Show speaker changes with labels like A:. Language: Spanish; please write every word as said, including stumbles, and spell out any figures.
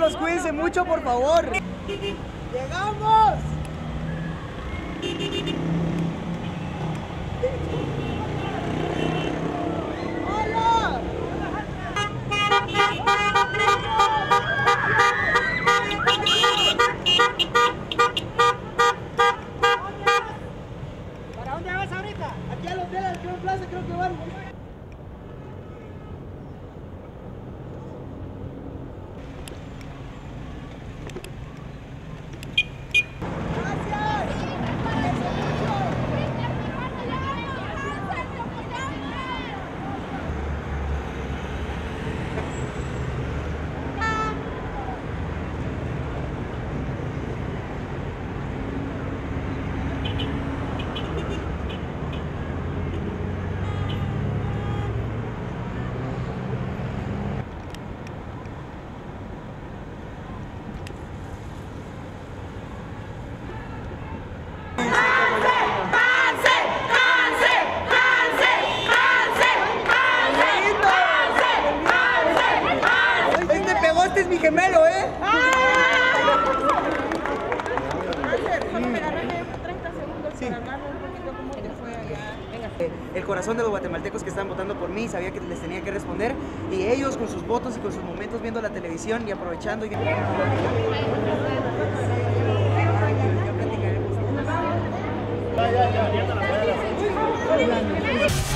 A: Chicos, cuídense mucho, por favor. ¡Llegamos! ¡Hola! ¿Para dónde vas ahorita? Aquí al hotel, al Gran Plaza, creo que van. Este es mi gemelo, ¿eh?
B: Solo me agarré treinta segundos para hablarle un poquito cómo te fue allá. Venga.
A: El corazón de los guatemaltecos que estaban votando por mí, sabía que les tenía que responder, y ellos con sus votos y con sus momentos viendo la televisión y aprovechando y... Ya, ya, ya, ya.